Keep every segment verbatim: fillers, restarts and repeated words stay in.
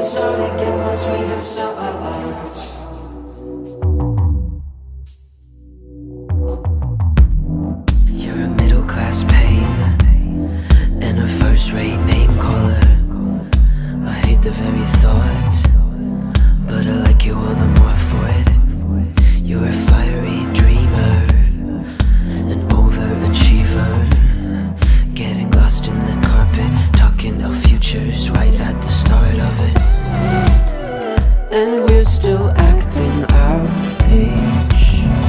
start again once we have stopped. You're a middle-class pain and a first-rate name caller. I hate the very thought, but I like you all the more for it. You're a fiery dreamer, an overachiever, getting lost in the carpet, talking of futures right at the start of it. And we're still acting our age,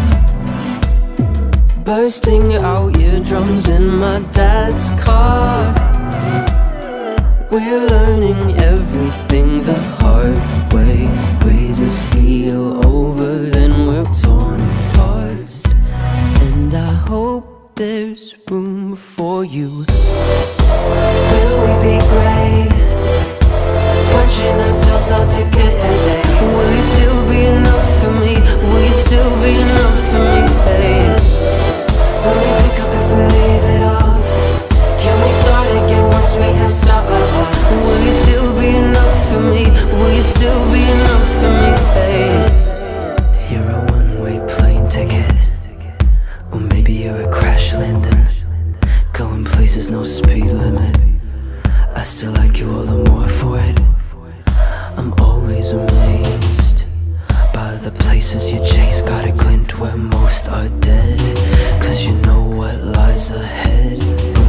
bursting out eardrums in my dad's car. We're learning everything the hard way. Razors heal over, then we're torn apart. And I hope there's room for you. Will we be great? Punching ourselves out to get a day. Will you still be enough for me? Will you still be enough for me, babe? Will we pick up if we leave it off? Can we start again once we have stopped? Will you still be enough for me? Will you still be enough for me, babe? You're a one-way plane ticket, or maybe you're a crash landing, going places no speed limit. I still like you all the more for it. I'm always amazed by the places you chase. Got a glint where most are dead, cause you know what lies ahead.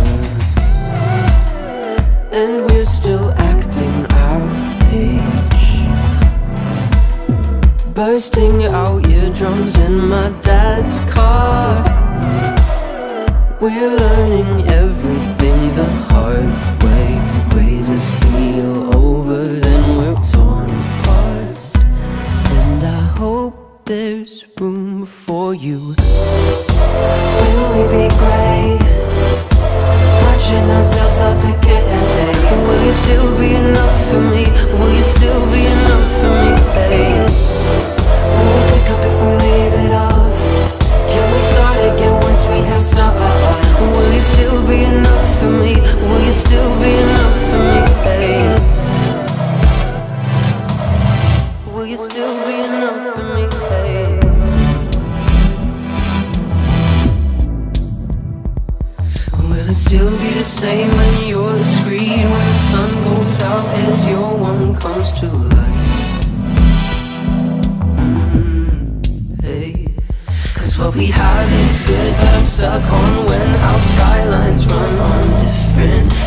And we're still acting our age, bursting out eardrums in my dad's car. We're learning everything the hard way. Razors heal over, then we're torn apart. And I hope there's room for you. Will we be great? Watching ourselves out to get a day. Will you still be enough for me? Will you still be enough for me, babe? Will we pick up if we leave it off? Can we start again once we have stopped? Will you still be enough for me? Will you still be enough for me, babe? Will you still be enough for me, babe? Will it still be the same when you're the screen, when the sun goes out as your one comes to life? Mm, hey. Cause what we have is good, but I'm stuck on when our skylines run on different